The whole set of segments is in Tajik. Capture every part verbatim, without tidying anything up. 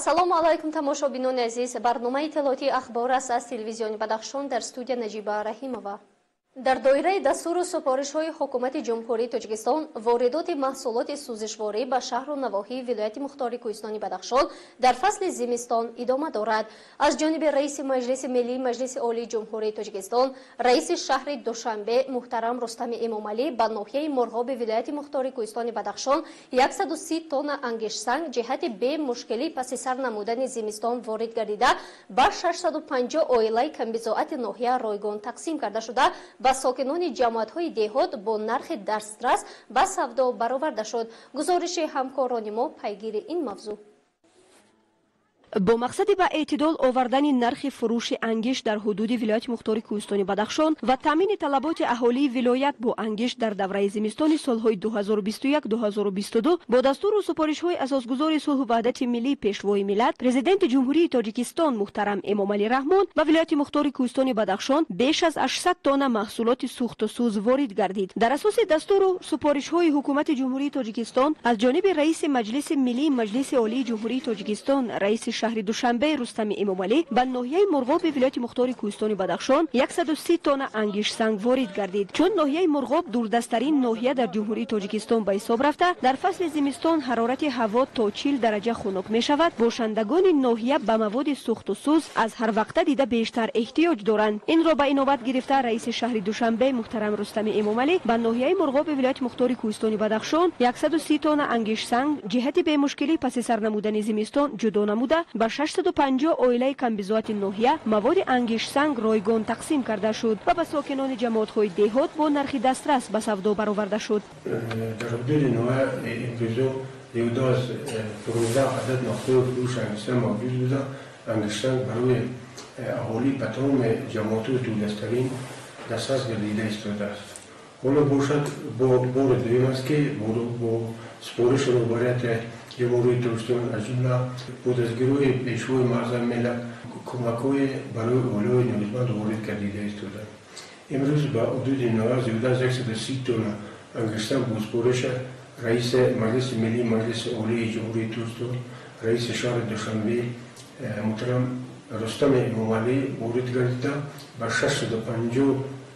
Ассалому алайкум тамошобинони азиз, барномаи иттилоотии ахбор аст аз телевизиони Бадахшон дар студия Наҷиба Раҳимова. дар доираи дастуру супоришҳои ҳукумати ҷумҳурии Тоҷикистон воридоти маҳсулоти сӯзишворӣ ба шаҳру навоҳии вилояти мухтори Кӯҳистони Бадахшон дар фасли зимистон идома дорад. Аз ҷониби раиси Маҷлиси Миллии Маҷлиси Олии Ҷумҳурии Тоҷикистон, раиси шаҳри Душанбе муҳтарам Рустами Эмомалӣ ба ноҳияи Мурғоби вилояти мухтори Кӯҳистони Бадахшон яксаду си тонна ангишсанг ҷиҳати бемушкилӣ паси сар намудани зимистон ворид гардида ба шашсаду панҷоҳ оилаи камбизоати ноҳия ройгон тақсим карда шуда ба сокинони ҷамоатҳои деҳот бо нархи дастрас ба савдо бароварда шуд. гузориши ҳамкорони мо пайгири ин мавзӯъ. бо мақсади ба эътидол овардани нархи фурӯши ангишт дар ҳудуди вилояти мухтори Кӯҳистони Бадахшон ва таъмини талаботи аҳолии вилоят бо ангишт дар давраи зимистони солҳои ду ҳазору бисту як - ду ҳазору бисту ду бо дастуру супоришҳои асосгузори сулҳу ваҳдати миллӣ пешвои миллат, президенти ҷумҳурии Тоҷикистон муҳтарам Эмомалӣ Раҳмон ба вилояти мухтори Кӯҳистони Бадахшон беш аз ҳаштсад тонна маҳсулоти сӯхту сӯз ворид гардид. дар асоси дастуру супоришҳои ҳукумати ҷумҳурии Тоҷикистон аз ҷониби раиси Маҷлиси Миллии Маҷлиси Олии Ҷумҳурии Тоҷикистон, раиси шаҳри Душанбе Рустами Эмомалӣ ба ноҳияи Мурғоби вилояти мухтори Кӯҳистони Бадахшон яксаду си тонна ангишсанг ворид гардид. чун ноҳияи Мурғоб дурдастарин ноҳия дар ҷумҳурии Тоҷикистон ба ҳисоб рафта, дар фасли зимистон ҳарорати ҳаво то чил дараҷа хунук мешавад, бошандагони ноҳия ба маводи сӯхту сӯз аз ҳарвақта дида бештар эҳтиёҷ доранд. инро ба инобат гирифта раиси шаҳри Душанбе муҳтарам Рустами Эмомалӣ ба ноҳияи Мурғоби вилояти мухтори Кӯҳистони Бадахшон яксаду си тонна ангишсанг ҷиҳати бемушкилӣ паси сар намудани зимистон ҷудо намуда ба шашсаду панҷоҳ оилаи камбизоати ноҳия маводи ангишсанг ройгон тақсим карда шуд ва ба сокинони ҷамоатҳои деҳот бо нархи дастрас ба савдо бароварда шуд. дар ҳудуди ноҳия имрӯзо ҳдуд аз понздаҳ адад нохтаи фурӯш ангишсан мавҷуд буда. ангишсанг барои аҳолӣ ба тамоми ҷамоатҳои дурдастарин дастрас гардида истодааст. ҳоло бошад бо бори дуюм аст ки бо супориши роҳбарияти ҷумҳурии Тоҷикистон аз ҷумла бо дастгирӯи пешвои маъзам миллат кӯмакҳои барои оилаҳои ниёзманд ворид гардида истоданд. имрӯз ба ҳудуди ноҳия зиёда аз яксаду си тонна ангишсан бо супориша раиси Маҷлиси Миллии Маҷлиси Олии Ҷумҳурии Тоҷикистон, раиси шаҳри Душанбе муҳтарам Рустами Эмомалӣ ворид гардида ба шашсаду панҷоҳ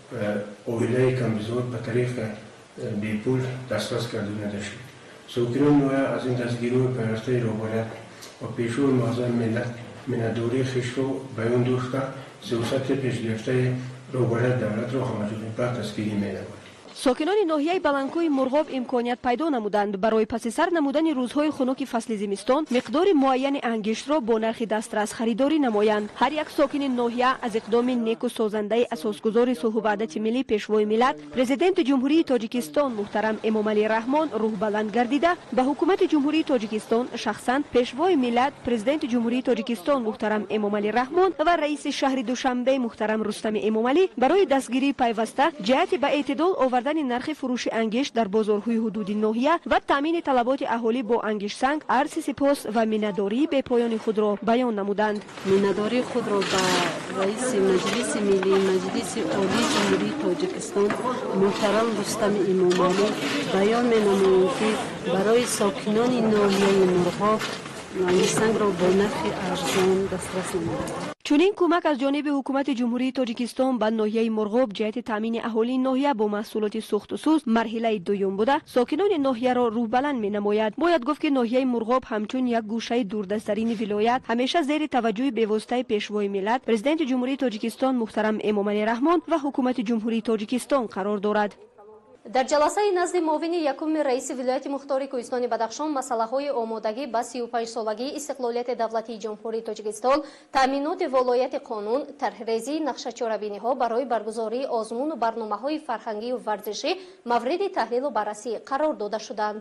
оилаи камбизоат ба тариқи бепул дастрас гардонида шуд. сокинони ноҳия аз ин дастгирӯи пайвастаи роҳбарият ва пешвои маъзам миллат миннатдории хишро баён дошта, сиёсати пешгирифтаи роҳбарияти давлатро ҳамаҷониба дастгирӣ менамояд. сокинони ноҳияи баландкӯҳи Мурғоб имконият пайдо намуданд барои паси сар намудани рӯзҳои хунуки фасли зимистон миқдори муайяни ангиштро бо нархи дастрас харидорӣ намоянд. ҳар як сокини ноҳия аз иқдоми неку созандаи асосгузори сулҳу ваҳдати миллӣ пешвои миллат, президенти ҷумҳурии Тоҷикистон муҳтарам Эмомалӣ Раҳмон рӯҳбаланд гардида ба ҳукумати ҷумҳурии Тоҷикистон шахсан пешвои миллат, президенти ҷумҳурии Тоҷикистон муҳтарам Эмомалӣ Раҳмон ва раиси шаҳри Душанбе муҳтарам Рустами Эмомалӣ барои дастгирии пайваста ҷиҳати ба эътидол овардани нархи фурӯши ангишт дар бозорҳои ҳудуди ноҳия ва таъмини талаботи аҳолӣ бо ангиштсанг арзи сипос ва миннатдории бепоёни худро баён намуданд. миннатдории худро ба раиси Маҷлиси Миллии Маҷлиси Олии Ҷумҳурии Тоҷикистон муҳтарам Рустами Эмомалӣ баён менамоем ки барои сокинони ноҳияи Мурғоб ангиштсангро бо нархи арзон дастрас намуданд. чунин кӯмак аз ҷониби ҳукумати ҷумҳурии Тоҷикистон ба ноҳияи Мурғоб ҷиҳати таъмини аҳолии ноҳия бо маҳсулоти сӯхту сӯз марҳилаи дуюм буда сокинони ноҳияро рӯҳбаланд менамояд. бояд гуфт ки ноҳияи Мурғоб ҳамчун як гӯшаи дурдастарини вилоят ҳамеша зери таваҷҷӯҳи бевоситаи пешвои миллат, президенти ҷумҳурии Тоҷикистон муҳтарам Эмомалӣ Раҳмон ва ҳукумати ҷумҳурии Тоҷикистон қарор дорад. дар ҷаласаи назди муовини якуми раиси вилояти мухтори Кӯҳистони Бадахшон масъалаҳои омодагӣ ба сию панҷсолагии истиқлолияти давлатии ҷумҳурии Тоҷикистон, таъминоти волояти қонун, тарҳрезии нақшачорабиниҳо барои баргузории озмуну барномаҳои фарҳангию варзишӣ мавриди таҳлилу баррасӣ қарор дода шуданд.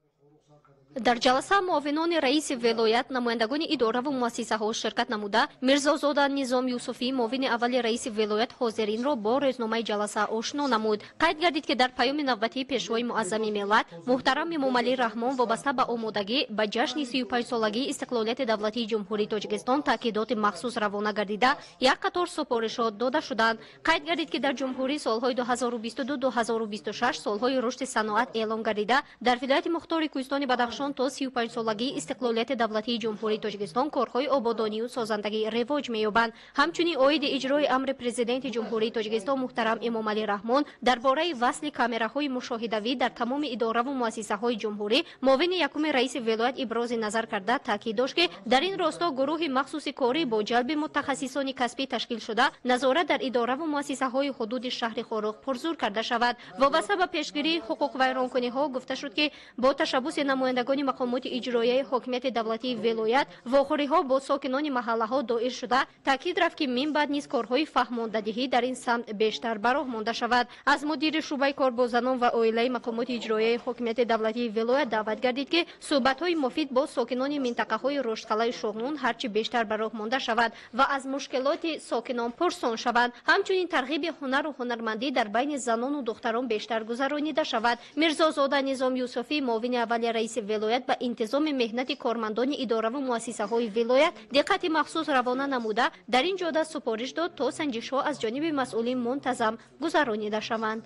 дар ҷаласа муовинони раиси вилоят, намояндагони иdoраву муассисаҳо ширкат намуда, Мирзозода Низом Юсуфӣ муовини аввали раиси вилоят ҳозиринро бо рӯзномаи ҷаласа ошно намуд. қайд гардид ки дар паёми навбатии пешвои муаззами миллат муҳтарам Эмомалӣ Раҳмон вобаста ба омодагӣ ба ҷашни сию панҷсолагии истиқлолияти давлатии ҷумҳурии Тоҷикистон таъкидоти махсус равона гардида як қатор супоришот дода шуданд. қайд гардид ки дар ҷумҳурӣ солҳои ду ҳазору бисту ду - ду ҳазору бисту шаш солҳои рушди саноат эълон гардида дар вилояти мухтори Кӯҳистони Бадахшон بدخشان تا سی و پنج سالگی استقلالیت دولتی جمهوری تاجیکستان کارهای آبادانی و سازندگی رواج می‌یابند. همچنین عاید اجرای امر پرزیدنت جمهوری تاجیکستان محترم امامعلی رحمان درباره وصل کامراهای مشاهدوی در تمام اداره و مؤسسه‌های جمهوری معاون یکم رئیس ولایت ابراز نظر کرده تاکید داشت که در این راستا گروه مخصوص کاری با جلب متخصصان کسبی تشکیل شده نظارت در اداره و مؤسسه‌های حدود شهر خاروق پرزور کرده شود. وابسته به پیشگیری حقوق ویرانکنی‌ها گفته شد که با تشبث نمایندگان مقامات اجرایی حاکمیت دولتی ولایت واخوری‌ها با ساکنان محله‌ها دایر شده تاکید رفت که من بعد نیز کارهای فهماندهی در این سمت بیشتر براه مانده شود. از مدیر شعبه کار با زنان و عائله مقامات اجرایی حاکمیت دولتی ولایت دعوت گردید که صحبت‌های مفید با ساکنان منطقه‌های رشدخلای شغنون هرچی بیشتر براه مانده شود و از مشکلات ساکنان پرسان شوند. همچنین ترغیب هنر و هنرمندی در بین زنان و دختران بیشتر گذرانیده شود. میرزازاده نظام یوسفی معاون اول رئیس ولایت به انتظام مهنت کارمندان اداره و مؤسسه‌های ولایت دقت مخصوص روانه نموده در این جهت سپارش داد تا سنجش‌ها از جانب مسئولین منتظم گذرانیده شوند.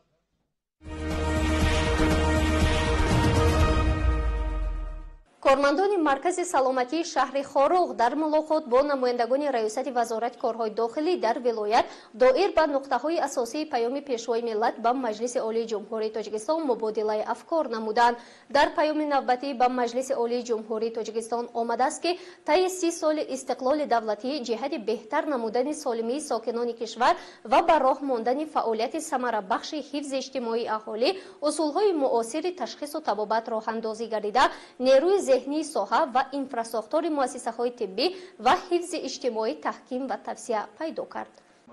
کارمندان مرکز سلامتی شهر خاروق در ملاقات با نمایندگان ریاست وزارت کارهای داخلی در ولایت دایر به نقطه‌های اساسی پیام پیشوای ملت به مجلس عالی جمهوری تاجیکستان مبادله افکار نمودند. در پیام نوبتی به مجلس عالی جمهوری تاجیکستان آمده است که طی سی سال استقلال دولتی جهت بهتر نمودن سالمی ساکنان کشور و به راه ماندن فعالیت ثمره بخش حفظ اجتماعی اهالی اصولهای معاصر تشخیص و طبابت راه اندازی گردیده نیروی ذهنی ساحه و انفراستراکچور مؤسسه‌های طبی و حفظ اجتماعی تحکیم و توسعه پیدا کرد.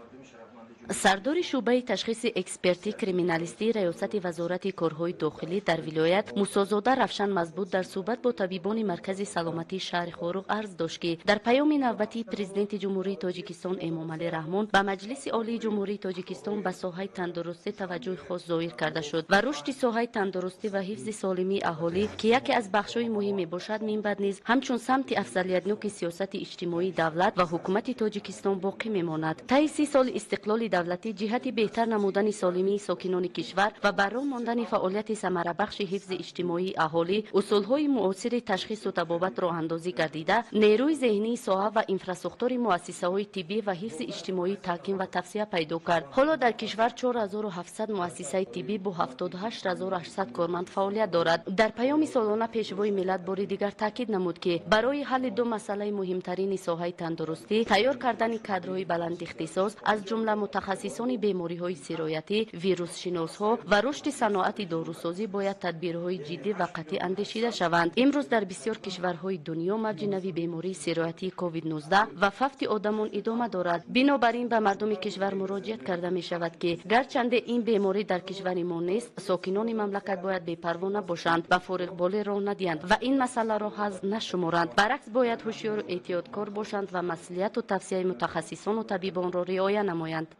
سردار شعبه تشخیص اکسپرتی کریمینالیستی ریاست وزارت کارهای داخلی در ولایت موسی‌زاده روشن مضبوط در صحبت با طبیبان مرکز سلامتی شهر خاروق عرض داشت که در پیام نوبتی پرزیدنت جمهوری تاجیکستان امامعلی رحمان به مجلس عالی جمهوری تاجیکستان به ساحه تندرستی توجه خاص ظاهر کرده شد و رشد ساحه تندرستی و حفظ سالمی اهالی که یکی از بخش‌های مهم باشد منبع نیز همچون سمت افضلیت‌ناک سیاست اجتماعی دولت و حکومت تاجیکستان باقی میماند. طی سی سال استقلال دولتی جهت بهتر نمودن سالمی ساکنان کشور و برای ماندن فعالیت ثمره بخش حفظ اجتماعی اهالی اصولهای معاصر تشخیص و طبابت راه اندازی گردیده نیروی ذهنی ساحه و انفراستراکچور مؤسسه‌های طبی و حفظ اجتماعی تحکیم و توسعه پیدا کرد. حالا در کشور چهار هزار و هفتصد مؤسسه طبی با هفتاد و هشت هزار و هشتصد کارمند فعالیت دارد. در پیام سالانه پیشوای ملت بار دیگر تاکید نمود که برای حل دو مسئله مهمترین ساحه تندرستی تیار کردن کادرهای بلند اختصاص از جمله متخصصان بیماری‌های سرایتی، ویروس شناس‌ها و رشد صنعت داروسازی باید تدبیرهای جدی و قطعی اندیشیده شوند. امروز در بسیار کشورهای دنیا موج نوی بیماری سرایتی کووید نوزده و ففت آدمان ادامه دارد. بنابراین به مردم کشور مراجعه کرده می شود که گرچند این بیماری در کشور ما نیست، ساکنان مملکت باید بی‌پروا نباشند و فارغ‌بالی راه ندهند و این مسئله را حذف نشمارند. برعکس باید هوشیار و احتیاطکار باشند و مسئولیت و توصیه متخصصان و طبیبان را رعایت نمایند.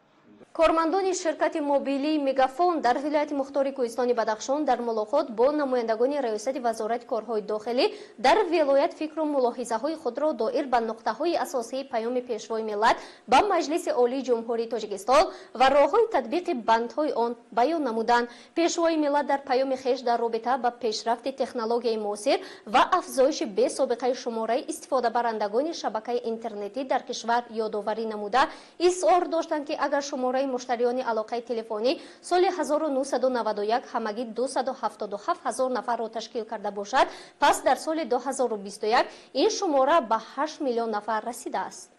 کارمندان شرکت موبیلی مگافون در ولایت مختار کوهستان بدخشان در ملاقات با نمایندگان ریاست وزارت کارهای داخلی در ولایت فکر و ملاحظه‌های خود را دایر به نقطه‌های اساسی پیام پیشوای ملت به مجلس عالی جمهوری تاجیکستان و راه‌های تطبیق بندهای آن بیان نمودند. پیشوای ملت در پیام خویش در رابطه با پیشرفت تکنولوژی معاصر و افزایش بی سابقه شماره استفاده برندگان شبکه اینترنتی در کشور یادآوری نموده اصرار داشتند که اگر شماره مشتریان علاقه تلفنی سال هزار و نهصد و نود و یک همگی دویست و هفتاد و هفت هزار نفر را تشکیل کرده باشد، پس در سال دو هزار و بیست و یک این شماره به هشت میلیون نفر رسیده است.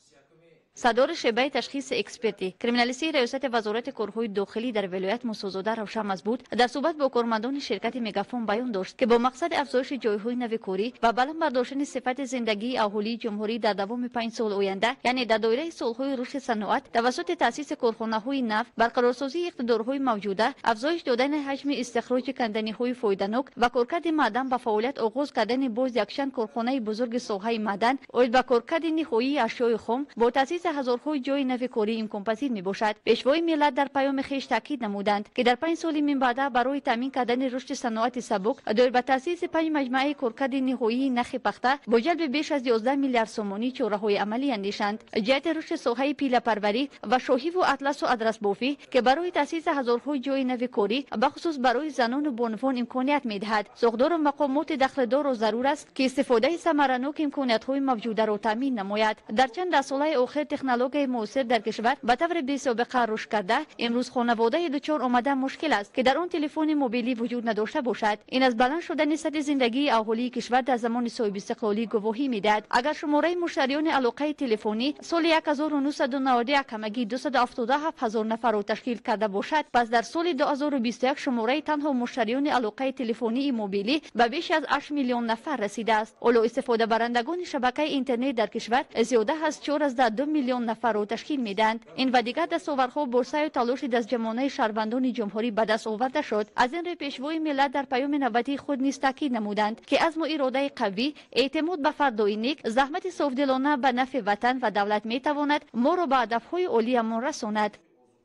صدر شعبه تشخیص اکسپرتی کریمینالیستی ریاست وزارت کارهای داخلی در ولایت موسی‌زاده روشن مضبوط در صحبت با کارمندان شرکت مگافون بیان داشت که با مقصد افزایش جایهای نو کاری و بلند برداشتن صفت زندگی اهالی جمهوری در دوام پنج سال آینده، یعنی در دایره سالهای رشد صنعت توسط تأسیس کارخانه‌های نفت، برقرارسازی اقتدارهای موجوده، افزایش دادن حجم استخراج کندنی‌های فایده‌ناک و کارکرد معدن به فعالیت آغاز کردن باز یکشن کارخانه بزرگ ساحه معدن، اید به کارکرد نهایی اشیاء خام با تأسیس تأسیس هزارها جای نو کاری امکان‌پذیر میباشد. پیشوای ملت در پیام خویش تاکید نمودند که در پنج سال من بعد برای تامین کردن رشد صنعت سبک دایر به تأسیس پنج مجمع کارکرد نهایی نخ پخته با جلب بیش از یازده میلیارد سومانی چاره‌های عملی اندیشند. جهت رشد ساحه پیله پروری و شاهی و اطلس و ادرس بافی که برای تأسیس هزارها جای نو کاری بخصوص برای زنان و بانوان امکانیت میدهد. ساختار مقامات دخل‌دار و ضرور است که استفاده ثمرناک امکانیت‌های موجوده را تامین نماید. در چند ساله اخیر تکنولوژی معاصر در کشور به طور بی‌سابقه رشد کرده. امروز خانواده دچار آمده مشکل است که در آن تلفن موبیلی وجود نداشته باشد. این از بلند شدن سطح زندگی اهالی کشور در زمان صاحب استقلالی گواهی میدهد. اگر شماره مشتریان علاقه تلفنی سال هزار و نهصد و نود و یک کمکی دویست و هفتاد و هفت هزار نفر را تشکیل کرده باشد، پس در سال دو هزار و بیست و یک شماره تنها مشتریان علاقه تلفنی موبیلی به بیش از هشت میلیون نفر رسیده است. اولو استفاده برندگان شبکه اینترنت در کشور زیاده از چهار از دو میلیون نفر را تشکیل میدهند. این و دیگر دستاوردها بر و تلاش دست جمعانه شهروندان جمهوری به دست آورده شد. از این روی پیشوای ملت در پیام نوبتی خود نیز تاکید نمودند که عزم و اراده قوی، اعتماد به فردای نیک، زحمت صافدلانه به نفع وطن و دولت میتواند ما را به هدفهای عالیمان رساند.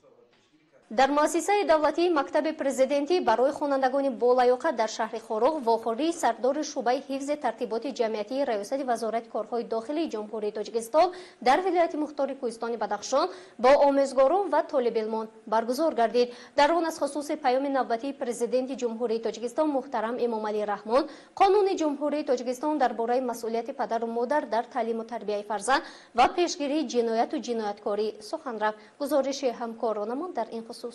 در مؤسسه دولتی مکتب پرزیدنتی برای خوانندگان بالیاقت در شهر خاروق واخوری سردار شعبه حفظ ترتیبات جمعیتی ریاست وزارت کارهای داخلی جمهوری تاجیکستان در ولایت مختار کوهستان بدخشان با آموزگاران و طالب علمان برگزار گردید. در آن از خصوص پیام نوبتی پرزیدنت جمهوری تاجیکستان محترم امامعلی رحمان قانون جمهوری تاجیکستان درباره مسئولیت پدر و مادر در تعلیم و تربیت فرزند و پیشگیری جنایت و جنایتکاری سخن رفت. گزارش همکارانمان در این خصوص.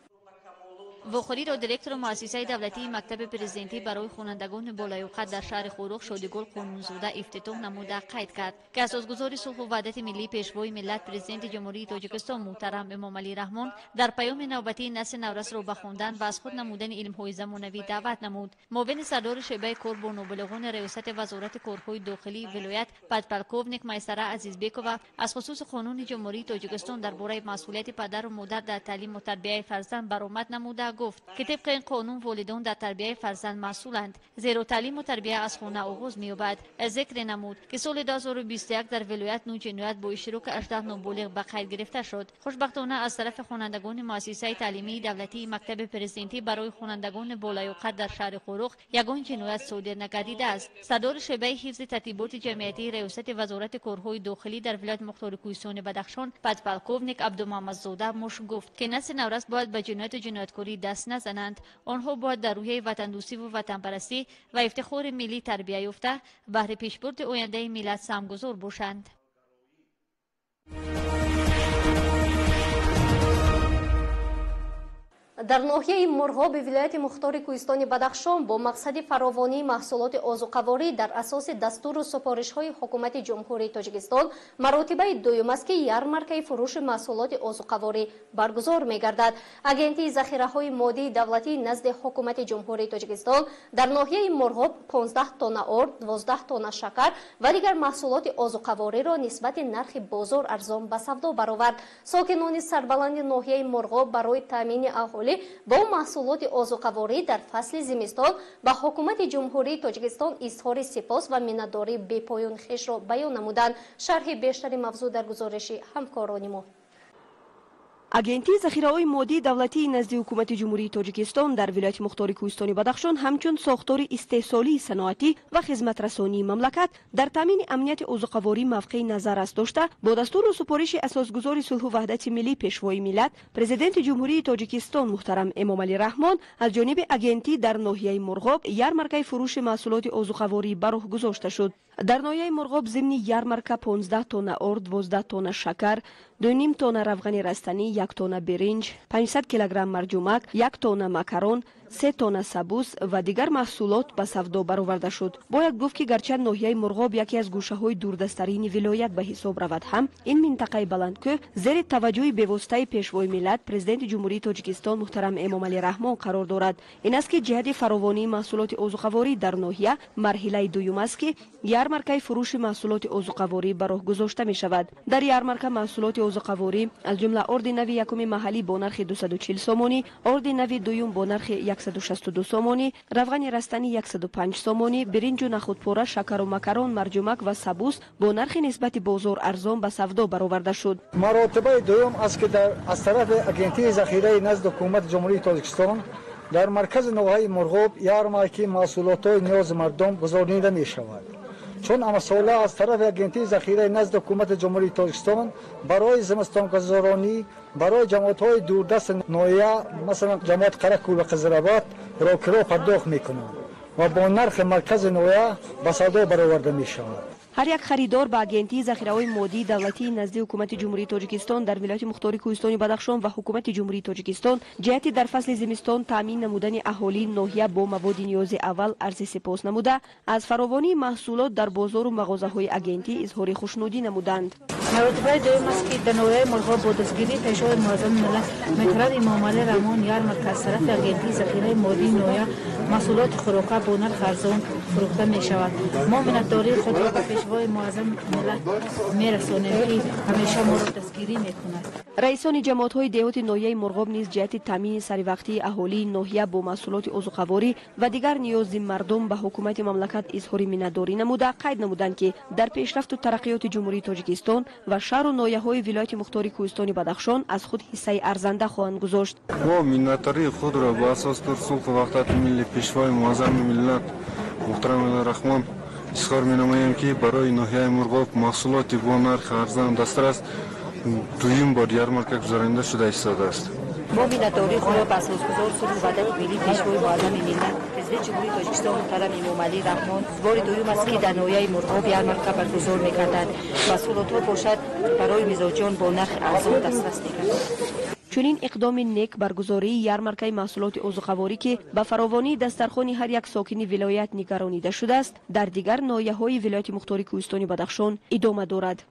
واخوری را دیرکتور مؤسسه دولتی مکتب پرزیدنتی برای خوانندگان بالیاقت در شهر خاروق شادیگل قانونزاده افتتاح نموده قید کرد که اساسگزار صلح و وحدت ملی پیشوای ملت پرزیدنت جمهوری تاجیکستان محترم امامعلی رحمان در پیام نوبتی نسل نورس را به خواندن و از خود نمودن علم‌های زمانوی دعوت نمود. معاون سردار شعبه کار با نابلغان ریاست وزارت کارهای داخلی ولایت پدپلکوونیک میسره عزیزبیکووا از خصوص قانون جمهوری تاجیکستان درباره مسئولیت پدر و مادر در تعلیم و تربیت فرزند برآمد نموده گفت که طبق این قانون والدین در تربیت فرزند مسئولند، زیرا تعلیم و تربیت از خانه آغاز می‌یابد. ذکر نمود که سال دو هزار و بیست و یک در ولایت نو جنایت با اشتراک هجده نابالغ به قید گرفته شد. خوشبختانه از طرف خوانندگان مؤسسه تعلیمی دولتی مکتب پرزیدنتی برای خوانندگان بالیاقت در شهر خاروق یگان جنایت صادر نگردیده است. سردار شعبه حفظ ترتیبات جمعیتی ریاست وزارت کارهای داخلی در ولایت مختار کوهستان بدخشان پدپلکوونیک عبدالمحمدزاده مش گفت که نسل نورس باید به جنایت و جنایتکاری دست نزنند. آنها باید در روحیه وطن دوستی و وطن پرستی و افتخار ملی تربیت یافته بهر پیشبرد آینده ملت سهمگذار باشند. در ناحیه مرغاب ولایت مختار کوهستان بدخشان با مقصد فراوانی محصولات آذوقه‌واری در اساس دستور و سفارش‌های حکومت جمهوری تاجیکستان مراتبه دوم است که یارمارکه فروش محصولات آذوقه‌واری برگزار می‌گردد. اگنتی ذخیره‌های مادی دولتی نزد حکومت جمهوری تاجیکستان در ناحیه مرغاب پانزده تن آرد، دوازده تن شکر و دیگر محصولات آذوقه‌واری را نسبت نرخ بازار ارزان به سودا برآورد. ساکنان سربلند ناحیه مرغاب برای تامین اهالی با محصولات آذوقه‌واری در فصل زمستان به حکومت جمهوری تاجیکستان اظهار سپاس و منتداری بی‌پایان خویش را بیان نمودند. شرح بیشتر موضوع در گزارش همکاران ما. агентии захираҳои моддии давлатии назди ҳукумати ҷумҳурии тоҷикистон дар вилояти мухтори кӯҳистони бадахшон ҳамчун сохтори истеҳсолии саноатӣ ва хизматрасонии мамлакат дар таъмини амнияти озуқаворӣ мавқеи назар аст дошта бо дастуру супориши асосгузори сулҳу ваҳдати миллӣ пешвои миллат президенти ҷумҳурии тоҷикистон муҳтарам эмомалӣ раҳмон аз ҷониби агентӣ дар ноҳияи мурғоб ярмаркаи фурӯши маҳсулоти озуқаворӣ ба роҳ гузошта шуд. дар ноҳияи мурғоб зимни ярмарка понздаҳ тонна орд, двоздаҳ тонна шакар, ду ним тонна равғани растанӣ, як тонна биринҷ, панҷсад килограмм марҷумак, як тонна макарон, се тонна сабус ва дигар маҳсулот ба савдо бароварда шуд. бояд гуфт ки гарчанд ноҳияи мурғоб яке аз гӯшаҳои дурдастарини вилоят ба ҳисоб равад, ҳам ин минтақаи баландкӯҳ зери таваҷҷӯҳи бевоситаи пешвои миллат президенти ҷумҳурии тоҷикистон муҳтарам эмомалӣ раҳмон қарор дорад. ин аст ки ҷиҳати фаровонии маҳсулоти озуқаворӣ дар ноҳия марҳилаи дуюм аст ки ярмаркаи фурӯши маҳсулоти озуқаворӣ ба роҳ гузошта мешавад. дар ярмарка маҳсулоти озуқаворӣ аз ҷумла орди нави якуми маҳаллӣ бо нархи дусаду чил сомонӣ, орди нави дуюм бо нархи صد و شصت و دو سومانی، روغن رستنی صد و پنج سومانی، برنج و نخودپوره، شکر و مکرون، مرجمک و سبوس با نرخ نسبت بازار ارزان به سودا برآورده شد. مراتبه دوم است که در از طرف اگنتی ذخیره نزد حکومت جمهوری تاجیکستان در مرکز نوهای مرغوب یارمارکی محصولات نیاز مردم گذرانیده می شود. چون امساله از طرف اگنتی ذخیره نزد حکومت جمهوری تاجیکستان برای زمستان گذرانی برای جماعت‌های دوردست نویه مثلا جماعت قرقول و قزل‌آباد راکرو پرداخت می‌کنند و با نرخ مرکز نویه به سودا برآورده می‌شود. هر یک خریدار به اگنتی ذخیره‌های مادی دولتی نزد حکومت جمهوری تاجیکستان در ولایت مختار کوهستانی بدخشان و حکومت جمهوری تاجیکستان جهت در فصل زمستان تامین نمودن اهالی ناحیه با مواد نیاز اول عرض سپاس نموده از فراوانی محصولات در بازار و مغازه‌های اگنتی اظهار خوشنودی نمودند. مراتبه دوم است که در نوحه مرغاب با دستگیری پیشوا معظم ملت مطرد معامله رحمان یارمارک از طرف اگنتی ذخیره مادی نوحه محصولات خوراکی با نرخ ارزان فروخته می شود. ما منتداری خود را به پیشوای معظم ملت می رسانیم که همیشه ما را دستگیری می کند. رئیسان جماعت‌های دهات ناحیه مرغاب نیز جهت تامین سریوقتی اهالی ناحیه با محصولات عضوخواری و دیگر نیاز مردم به حکومت مملکت اظهار منتداری نموده قید نمودند که در پیشرفت و ترقیات جمهوری تاجیکستان و شهر و ناحیه‌های ولایت مختار کوهستانی بدخشان از خود حصه ارزنده خواهند گذاشت. ما منتداری خود را با اساس در سوق وقتات ملی پیشوای معظم ملت محترم رحمان اظهار می‌نماییم که برای ناحیه مرغاب محصولات با نرخ ارزان دسترس دویم بار یارمارک گزارنده شده ایستاده است. ما منتداری خود را به اساس گذار سلوک وحدت ملی پیشوای معظم ملت پرزیدنت جمهوری تاجیکستان محترم امام علی رحمان بار دوم است که در ناحیه مرغاب یارمارک برگزار می‌گردد. محصولات باشد برای مزاجان با نرخ ارزان دسترس می‌گردد. چنین اقدام نیک برگزاری یارمارک محصولات عضوخواری که به فراوانی دسترخوان هر یک ساکن ولایت نگرانیده شده است در دیگر ناحیه‌های ولایت مختار کوهستانی بدخشان ادامه دارد.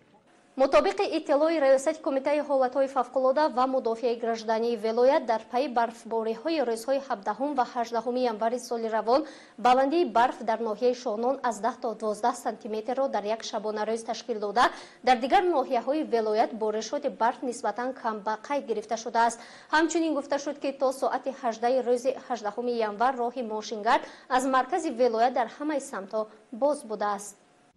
مطابق اطلاع ریاست کمیته حالت‌های فوق‌العاده و مدافع گраждании ولایت در پی برفباری‌های روزهای هفدهم و هجدهم январи соли равон баландии барф дар ноҳияи шонон аз даҳ то дувоздаҳ сантиметрро дар як шабонарӯз ташкил дода дар дигар ноҳияҳои велоят боришоти барф нисбатан кам ба қайд гирифта шудааст. ҳамчунин гуфта шуд ки то соати ҳаждаҳи рӯзи ҳаждаҳуми январ роҳи мошингард аз маркази велоят дар ҳамаи самтҳо боз будааст.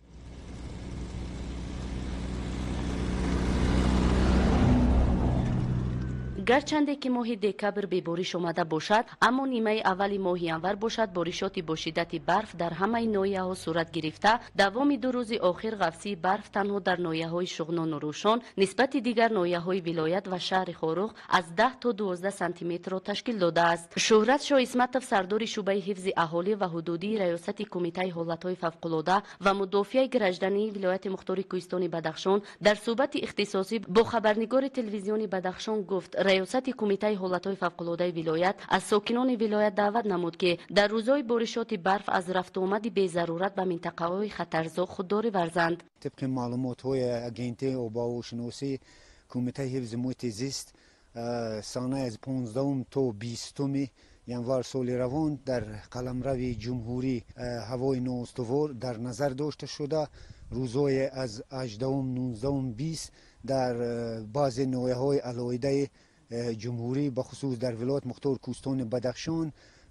گرچنده که ماه دکبر به بارش آمده باشد اما نیمه اولی ماه ینور باشد بارشات با شدت برف در همه ناحیه ها صورت گرفته دوام دو روز آخر غفصی برف تنها در ناحیه های شغنان و روشان نسبت دیگر ناحیه های ولایت و شهر خاروغ از ده تا دوازده سانتی متر را تشکیل داده است. شهرت شاه اسمتов سردار شعبه حفظ اهالی و حدودی ریاست کمیته حالت‌های فوق‌العاده و مدافع گраждании ولایت مختار کوهستان بدخشان در صحبت اختصاصی با خبرنگار تلویزیون بدخشان گفت ریاست کمیته حالت‌های فوق‌العاده ولایت از ساکنان ولایت دعوت نمود که در روزهای بارشات برف از رفت و آمد بی ضرورت به منطقه‌های خطرزا خودداری ورزند. طبق معلومات‌های اگنتی آب و شناسی کمیته حفظ محیط زیست سانه از پانزدهم تا بیستم ینوار سال روان در قلمرو جمهوری هوای نااستوار در نظر داشته شده روزهای از هجدهم، نوزدهم، بیست در بعض ناحیه‌های علاحده جمهوری بخصوص در ولایت مختار کوهستان بدخشان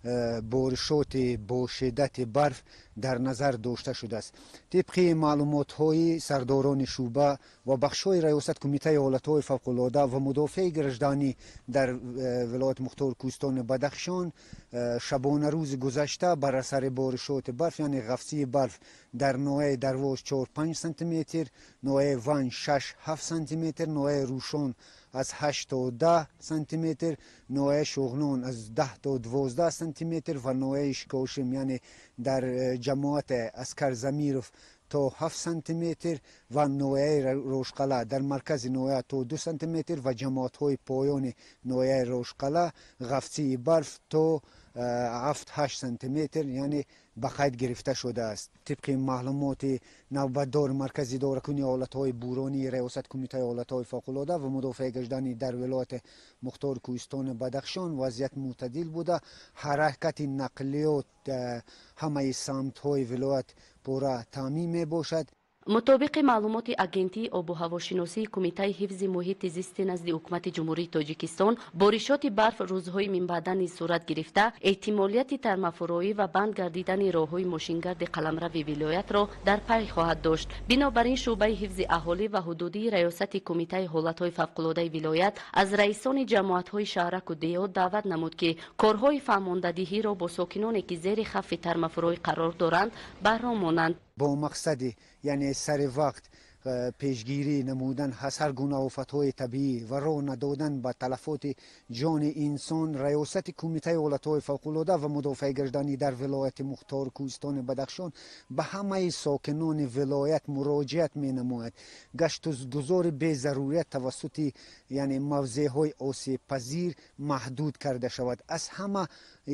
بارشات با شدت برف در نظر داشته شده است. طبق معلومات های سرداران شعبه و بخش‌های ریاست کمیته حالت‌های فوق‌العاده و مدافع گраждании در ولایت مختار کوهستان بدخشان شبانه روز گذشته بر اثر بارشات برف یعنی غفصی برف در ناحیه درواش چهار پنج سانتی متر، ناحیه ون شش هفت سانتی متر، ناحیه روشان از هشت تا ده سانتی متر، ناحیه شغنان از ده تا دوازده سانتی متر و ناحیه شکاشم یعنی در جماعت اسکر زمیرف تا هفت سانتی متر و ناحیه روشقله در مرکز ناحیه تا دو سانتی متر و جماعت های پایان ناحیه روشقله غفصی برف تا هفت هشت سانتی متر یعنی به قید گرفته شده است. طبق معلومات نوبتدار مرکز اداره کنی حالت‌های بورانی ریاست کمیته حالت‌های فوق‌العاده و مدافع گژدانی در ولایت مختار کوهستان بدخشان وضعیت معتدل بوده. حرکت نقلیات همه سمت‌های ولایت پورا تامین می باشد. مطابق معلومات агентии обу ҳавошиносии кумитаи ҳифзи муҳити зисти назди ҳукумати ҷумҳурии тоҷикистон боришоти барф рӯзҳои минбаъда низ сурат гирифта эҳтимолияти тармафурӯӣ ва банд гардидани роҳҳои мошингарди қаламрави вилоятро дар пай хоҳад дошт. Бинобар ин шуъбаи ҳифзи аҳолӣ ва ҳудудии раёсати кумитаи ҳолатҳои фавқулодаи вилоят аз раисони ҷамоатҳои шаҳраку деҳот даъват намуд ки корҳои фаҳмондадиҳиро бо сокиноне ки зери хавфи тармафурӯӣ қарор доранд баҳром монанд. با مقصد یعنی سر وقت پیشگیری نمودن از هر گونه آفت‌های طبیعی و راه ندادن به تلفات جان انسان ریاست کمیته حالت‌های فوق‌العاده و مدافع گردانی در ولایت مختار کوهستان بدخشان به همه ساکنان ولایت مراجعت می‌نماید گشت گذار به ضرورت توسط یعنی موضع‌های آسیب پذیر محدود کرده شود. از همه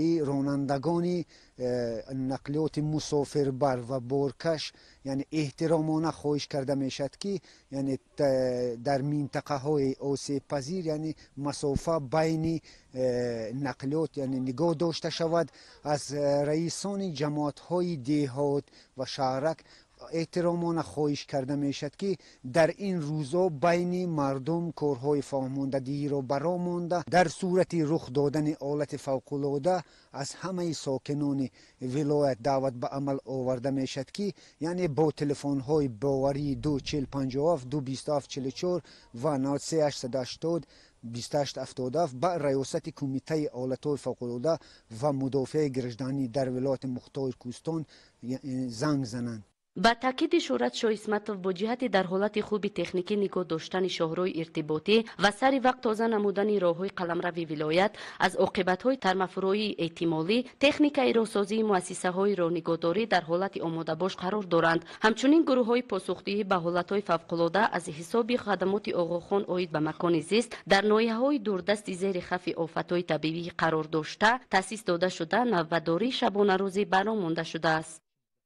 رانندگان نقلیات مسافربر و بارکش یعنی احترامانه خواهش کرده میشد که یعنی در منطقه های آسیب پذیر یعنی مسافه بین نقلیات یعنی نگاه داشته شود. از رئیسان جماعت های دیهات و شهرک احترامانه خواهش کرده میشد که در این روزا بین مردم کارهای فهماندگی را برآمانده در صورت رخ دادن حالت فوق‌العاده از همه ساکنان ولایت دعوت به عمل آورده میشد که یعنی با تلفن های باوری دو چهل پنجاه و هفت دو بیست و هفت چهل و چهار و نود و سه هشتصد و هشتاد بیست و هشت هفتاد و هفت با ریاست کمیته حالت‌های فوق‌العاده و مدافع گردانی در ولایت مختار کوهستان زنگ زنند. با تاکید شهرت شاه اسمتов با جهت در حالت خوبی تکنیکی نگاه داشتن شاهروی ارتباطی و سری وقت تازه نمودن راههای قلمرو ولایت از عاقبت‌های ترمفروعی احتمالی تکنیکای راهسازی مؤسسه‌های راهنگهداری در حالت آماده باش قرار دارند. همچنین گروه‌های پاسخدهی به حالت‌های فوق‌العاده از حساب خدمات آقاخان عاید به مکان زیست در ناحیه‌های دوردست زیر خف آفت‌های طبیعی قرار داشته تأسیس داده شده نوبتداری شبانه روزی برآمده شده است.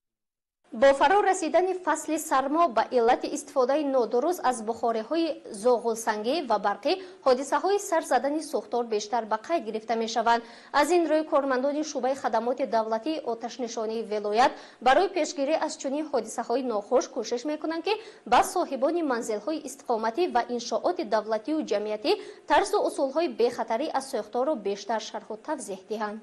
با فرا رسیدن فصل سرما به علت استفاده نادرست از بخاری‌های زغالسنگی و برقی حادثه‌های سر زدن سوختار بیشتر به قید گرفته می‌شوند. از این روی کارمندان شعبه خدمات دولتی آتش‌نشانی ولایت برای پیشگیری از چنین حادثه‌های ناخوش کوشش می‌کنند که به صاحبان منزل‌های استقامتی و انشاءات دولتی و جمعیتی طرز و اصول‌های بی‌خطری از سوختار را بیشتر شرح و توضیح دهند.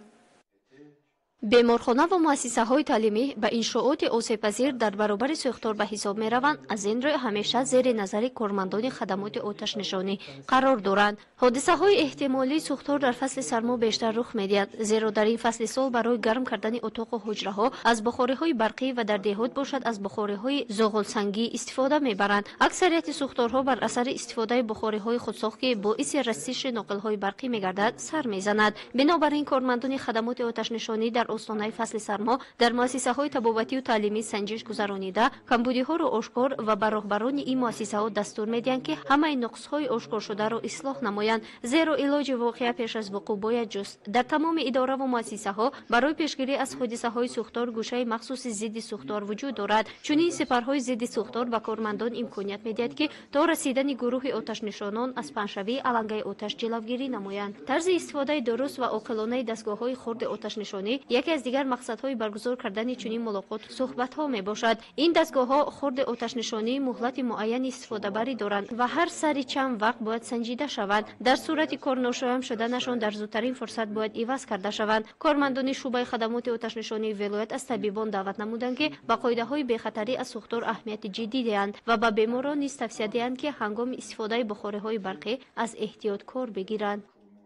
بیمارخانه و مؤسسه های تعلیمی به انشاءات آسیب‌پذیر در برابر سوختار به حساب می روند. از این روی همیشه زیر نظر کارمندان خدمات آتش نشانی قرار دارند. حادثه های احتمالی سوختار در فصل سرما بیشتر رخ می دهد، زیرا در این فصل سال برای گرم کردن اتاق و حجره ها از بخاری های برقی و در دهات باشد از بخاری های زغالسنگی استفاده می برند. اکثریت سوختارها بر اثر استفاده بخاری های خودساخت که باعث رسیدن ناقل های برقی می گردد سر می زند. بنابراین کارمندان خدمات آتش نشانی در استانهای فصل سرما در مؤسسه های طبابتی و تعلیمی سنجش گذرانیده کمبودی ها را آشکار و به راهبران این مؤسسه ها دستور میدهند که همه نقص های آشکار شده را اصلاح نمایند، زیرا علاج واقعه پیش از وقوع باید جست. در تمام اداره و مؤسسه ها برای پیشگیری از حادثه های سوختار گوشه مخصوص ضد سوختار وجود دارد. چنین سپرهای ضد سوختار به کارمندان امکانیت میدهد که تا رسیدن گروه آتش نشانان از پنشوی علنگه آتش جلوگیری نمایند. طرز استفاده درست و عاقلانه دستگاه های خرد آتش نشانی یکی از دیگر مقصدهای برگزار کردن چنین ملاقات صحبت ها می باشد. این دستگاه ها خرد آتش نشانی مهلت معین استفاده بری دارند و هر سری چند وقت باید سنجیده شوند. در صورت کار ناشایان شدنشان در زودترین فرصت باید عوض کرده شوند. کارمندان شعبه خدمات آتش نشانی ولایت از طبیبان دعوت نمودند که به قاعده های بی خطری از سوختار اهمیت جدی دهند و به بیماران نیز توصیه دهند که هنگام استفاده بخاری های برقی از احتیاط کار بگیرند.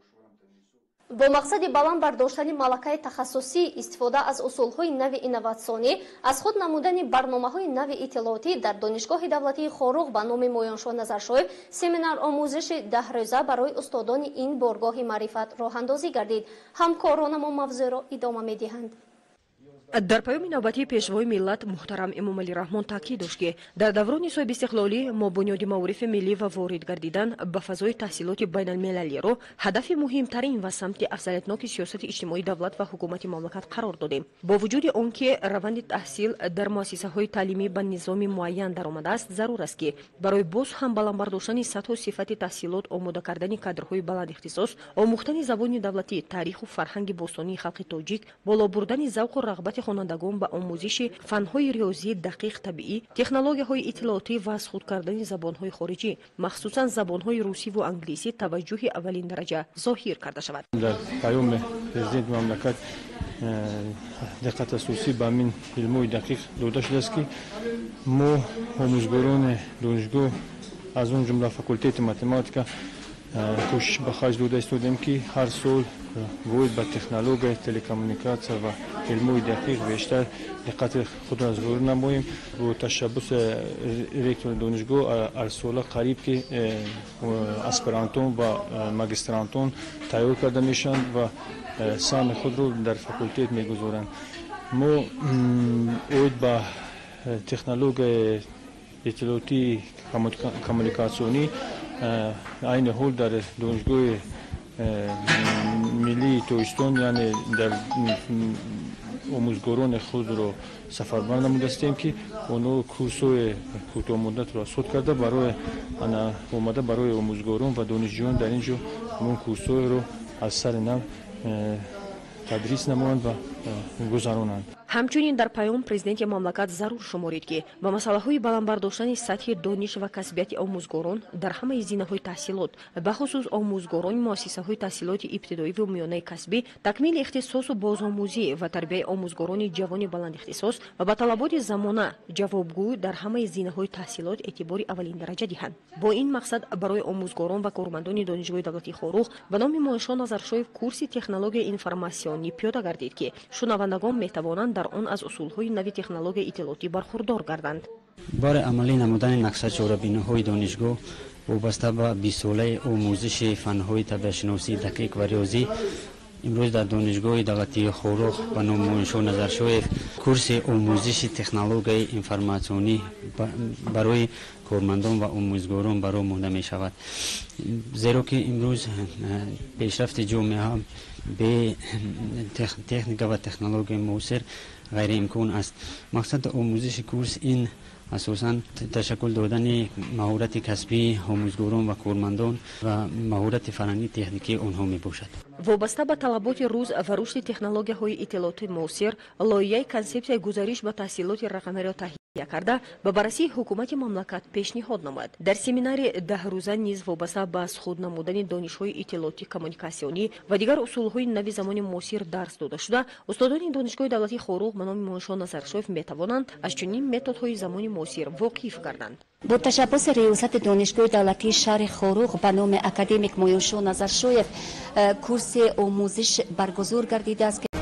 با مقصد بلند برداشتن ملکه تخصصی استفاده از اصولهای نو اینواتسیونی از خود نمودن برنامه‌های نو اطلاعاتی در دانشگاه دولتی خاروق به نام مویانشاه نظرشاهی سمینار آموزش ده روزه برای استادان این بارگاه معرفت راه اندازی گردید. همکاران ما موضوع را ادامه می‌دهند. در پایان نوبتی پیشوای ملت محترم امام علی رحمان تاکید داشت که در دوران صاحب استقلالی ما بنیاد معارف ملی و وارد گردیدن به فضای تحصیلات بین المللی را هدف مهمترین و سمت افضلیتناک سیاست اجتماعی دولت و حکومت مملکت قرار دادیم. با وجود آنکه روند تحصیل در مؤسسه های تعلیمی به نظام معین درآمده است، ضرور است که برای باز هم بلند برداشتن سطح و صفت تحصیلات آماده کردن کادرهای بلند اختصاص، آموختن زبان دولتی، تاریخ و فرهنگ باستانی خلق تاجیک، بالا بردن ذوق و رغبت خانندگان به آموزش فنهای ریاضی دقیق طبیعی، تکنولوژی‌های اطلاعاتی و از خود کردن زبان‌های خارجی، مخصوصاً زبان‌های روسی و انگلیسی توجه اولین درجه ظاهر کرده شود. در پیام پرزیدنت مملکت دقت اساسی به این علم‌های دقیق داده شده است که ما آموزگاران دانشگاه از اون جمله فاکولته متماتیکا کوشش به خرج داده استودیم که هر سال باید به تکنولوژی تلکامونیکاسیون و علم‌های دقیق بیشتر دقت خود را ظاهر نماییم. با تشبث رکتور دانشگاه هر سال قریب که اسپرانتون و ماجسترانتون تیار کرده میشن و سهم خود رو در فاکولته میگذارند. ما باید به تکنولوژی اطلاعاتی کمونیکاسیونی این حال در دانشگاه ملی تویستون یعنی در آموزگاران خود رو سفربند نموده هستیم که اونو کورس‌های کوتاه مدت رو اسود کرده برای انا اومده برای آموزگاران و دانشجویان در اینجا اون کورس‌های رو از سر نو تدریس نمایند و گذرانند. همچنین در پیام پرزیدنت مملکت ضرور شمارید که با مسئله‌های بلند برداشتن سطح دانش و کسبیت آموزگاران در همه زمینه‌های تحصیلات به خصوص آموزگاران مؤسسه‌های تحصیلات ابتدایی و میانه کسبی تکمیل اختصاص و بازآموزی و تربیت آموزگاران جوان بلند اختصاص و با طلبات زمانه جوابگو در همه زمینه‌های تحصیلات اعتبار اولین درجه دهند. با این مقصد برای آموزگاران و کارمندان دانشگاه دولتی خاروق به نام مهشا نظرشویف کورس تکنولوژی اینفورماسیونی پیاده گردید که شنوندگان می‌توانند در آن از اصول‌های نوی تکنولوژی اطلاعاتی برخوردار گردند. بار عملی نمودن نقشه چهاربین‌های دانشگاه وابسته به بیست ساله آموزش فن‌های طبیعت‌شناسی دقیق و ریاضی امروز در دانشگاه دولتی خاروق به نام مهشا نظرشویف کورس آموزش تکنولوژی اینفورماسیونی برای کارمندان و آموزگاران برای مانده می شود. زیرا که امروز پیشرفت جامعه به تکنیک و تکنولوژی معاصر غیر امکان است. مقصد آموزش کورس این اساساً تشکل دادن مهارت کسبی آموزگاران و کارمندان و مهارت فرهنگی تکنیکی آنها می باشد. وابسته به طلبات روز و رشد تکنولوژی‌های اطلاعاتی معاصر، لایحه کنسپسیای گزارش به تحصیلات رقمی را تهیه کرده به بررسی حکومت مملکت پیشنهاد نمود. در سمینار ده روزه نیز وابسته به از خود نمودن دانش‌های اطلاعاتی کمونیکاسیونی و دیگر اصول‌های نوی زمان معاصر درس داده شده، استادان دانشگاه دولتی خاروق به نام مهشا نظرشویف می‌توانند از چنین متدهای زمان معاصر واقف گردند. با تشبث ریاست دانشگاه دولتی شهر خاروق به نام اکادمیک مهشا نظرشویف کورس آموزش برگزار گردیده است که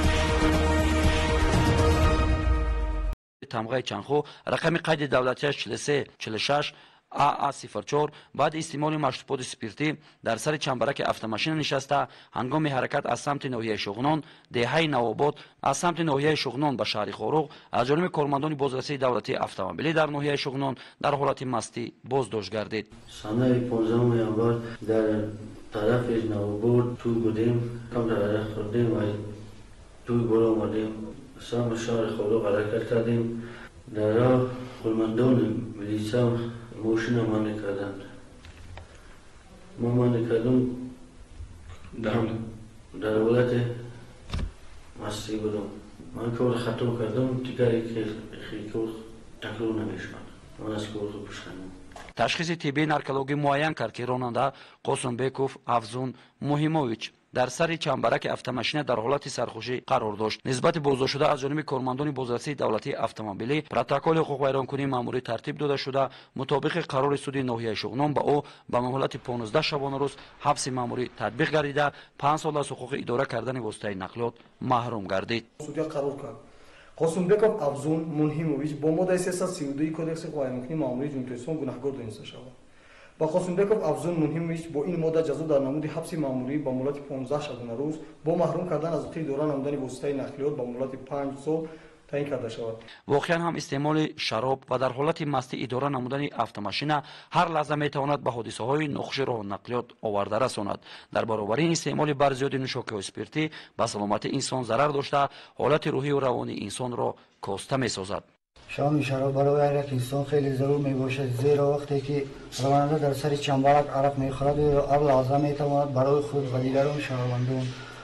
تمغه چنخو رقم قید دولتیش چهل و سه چهل و شش آ آ صفر چهار بعد استعمال مشروبات سپیرتی در سر چنبرک автомاشین نشسته هنگام حرکت از سمت ناحیه شغنان دهه نوآباد از سمت ناحیه شغنان به شهر خاروق از جانب کارمندان بازرسی دولتی اتومبیلی در ناحیه شغنان در حالت مستی بازداشت گردید. سال پانزدهم ژانویه در طرف نوآباد تو بودیم کم در خوردیم و توی بالا آمدیم سمت شهر خاروق حرکت کردیم. در راه کارمندان ملیسا ماشین ما نکردند. ما ما نکردم در حالت مستی بودم. من کار خطا کردم دیگری که خیلی کار تکرار نمیشد. من از کار پشتم. تشخیص طبی نارکولوژی معین کرد که راننده قاسمبکوف افزون موهیموویچ در سر چنبرک автомاشین در حالت سرخوشی قرار داشت. نسبت بازداشت شده از جانب کارمندان بازرسی دولتی اتومبیلی پروتکل حقوق ویرانکنی ماموری ترتیب داده شده مطابق قرار سود ناحیه شغنان به او به مهلت پانزده شبانه روز حبس ماموری تطبیق گردیده پنج سال از حقوق اداره کردن واسطه نقلیات محروم گردید. судья قرار کرد. قاسمبکوف افزون منهیموویچ با ماده سیصد و سی و دو کدکس حقوق ویرانکنی ماموری جمهوری اسلامی گناهکار دانسته شود. با قاسمبکوف افزون منهیموویچ با این ماده جزا در نمود حبس ماموری با مهلت پانزده شبانه روز با محروم کردن از حقوق اداره نمودن واسطه نقلیات با مهلت پنج سال تعیین کرده شود. واقعا هم استعمال شراب و در حالت مستی اداره نمودن автомاشین هر لحظه میتواند به حادثه های نقش راه نقلیات آورده رساند. در برابر این استعمال برزیاد نوشاک و اسپرتی به سلامت انسان ضرر داشته حالت روحی و روانی انسان را کاسته میسازد. شام شراب برای یک انسان خیلی ضرور می باشد زیرا وقتی که راننده در سر چنبرک عرق می خورد و هر لحظه می تواند برای خود و دیگران شهروندان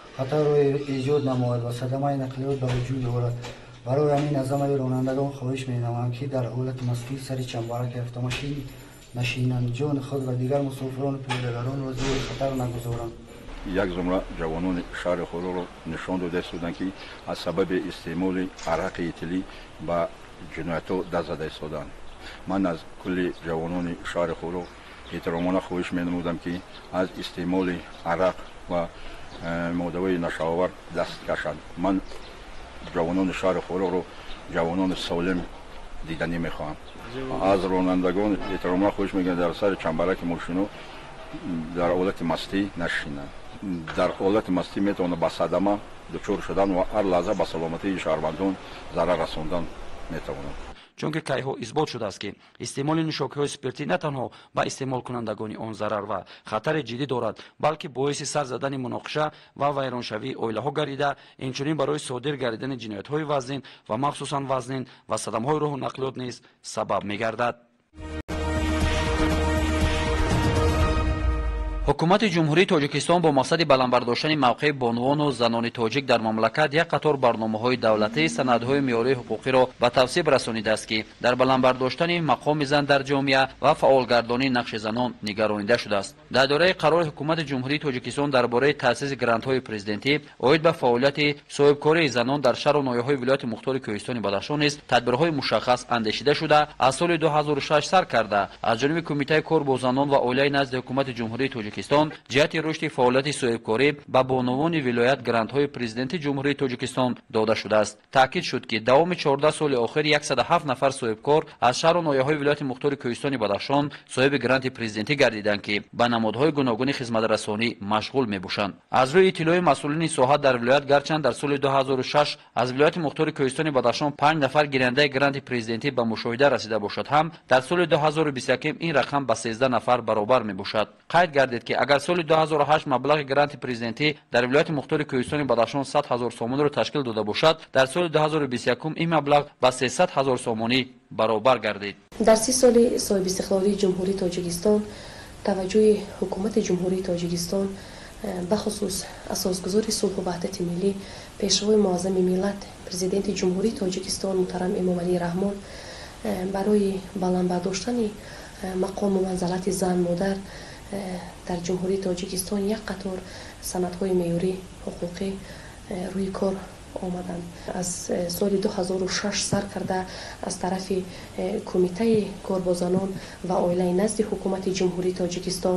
خطر روی ایجاد نماید و صدمه نقلیات به وجود آورد. برای همین از همه رانندگان خواهش می‌نمایم که در حالت مستی سر چنبرک автомашин نشینند، جان خود و دیگر مسافران و پیاده‌روان را زیر خطر نگذارند. یک زمره جوانان شهر خودرو را نشان داده بودند که از سبب استعمال عرق ایتیلی به جنایت‌ها دست زده ایستادند. من از کل جوانان شهر خودرو احترامانه خواهش می‌نمودم که از استعمال عرق و ماده‌های نشه‌آور دست کشند. من جوانان شهر خودرو رو جوانان سالم دیدنی می‌خواهم. از رانندگان احترامانه خواهش می‌کنم در سر چنبرک ماشین‌ها در حالت مستی نشینند. در حالت مستی میتونه به صدمه دچار شدن و هر لحظه به سلامتی شهروندان ضرر رساندن میتوانند. чунки кайҳо исбот шудааст ки истеъмоли нӯшокиҳои спиртӣ на танҳо ба истеъмолкунандагони он зарар ва хатари ҷиддӣ дорад, балки боиси сар задани муноқиша ва вайроншавии оилаҳо гардида, инчунин барои содир гардидани ҷиноятҳои вазнин ва махсусан вазнин ва садамаҳои роҳу нақлиёт низ сабаб мегардад. ҳукумати ҷумҳурии тоҷикистон бо мақсади баландбардоштани мавқеи бонувону занони тоҷик дар мамлакат як қатор барномаҳои давлатии санадҳои меъёрии ҳуқуқиро ба тавсиб расонидааст ки дар баландбардоштани мақоми зан дар ҷомеа ва фаъолгардонии нақши занон нигаронида шудааст. дар дораи қарори ҳукумати ҷумҳурии тоҷикистон дар бораи таъсиси грантҳои президентӣ оид ба фаъолияти соҳибкории занон дар шаҳру ноҳияҳои вилояти мухтори кӯҳистони Бадахшон низ тадбирҳои мушаххас андешида шуда аз соли ду ҳазору шаш сар карда аз ҷониби кумитаи кор бо занон ва оилаи назди ҳукумати ҷумҳурии тоҷикистон ҷиҳати рушди фаъолияти соҳибкорӣ ба бонувони вилоят грантҳои президенти ҷумҳурии тоҷикистон дода шудааст. таъкид шуд ки давоми чордаҳ соли охир яксад ҳафт нафар соҳибкор аз шаҳру ноҳияҳои вилояти мухтори кӯҳистони Бадахшон соҳиби гранти президентӣ гардиданд ки ба намудҳои гуногуни хизматрасонӣ машғул мебошанд. аз рӯи иттилои масъулини соҳа дар вилоят, гарчанд дар соли ду ҳазору шаш аз вилояти мухтори кӯҳистони Бадахшон панҷ нафар гирандаи гранти президентӣ ба мушоҳида расида бошад ҳам, дар соли ду ҳазору бисту якум ин рақам ба сенздаҳ нафар баробар мебошад. қайд гардид ки агар соли ду ҳазору ҳашт маблағи гранти президентӣ дар вилояти мухтори кӯҳистони Бадахшон сад ҳазор сомонро ташкил дода бошад, дар соли ду ҳазору бисту якум ин маблағ ба сесад ҳазор сомонӣ баробар гардид. дар си соли соҳибистиқлолии ҷумҳурии тоҷикистон таваҷҷӯҳи ҳукумати ҷумҳурии тоҷикистон бахусус асосгузори сулҳу ваҳдати миллӣ, пешвои муаззами миллат, президенти ҷумҳурии тоҷикистон муҳтарам Эмомалӣ Раҳмон барои баландбардоштани мақому манзалати зан модар дар ҷумҳурии тоҷикистон як қатор санадҳои меъёрӣ ҳуқуқӣ рӯи кор омаданд. аз соли ду ҳазору шаш сар карда аз тарафи кумитаи корбозанон ва оилаи назди ҳукумати ҷумҳурии тоҷикистон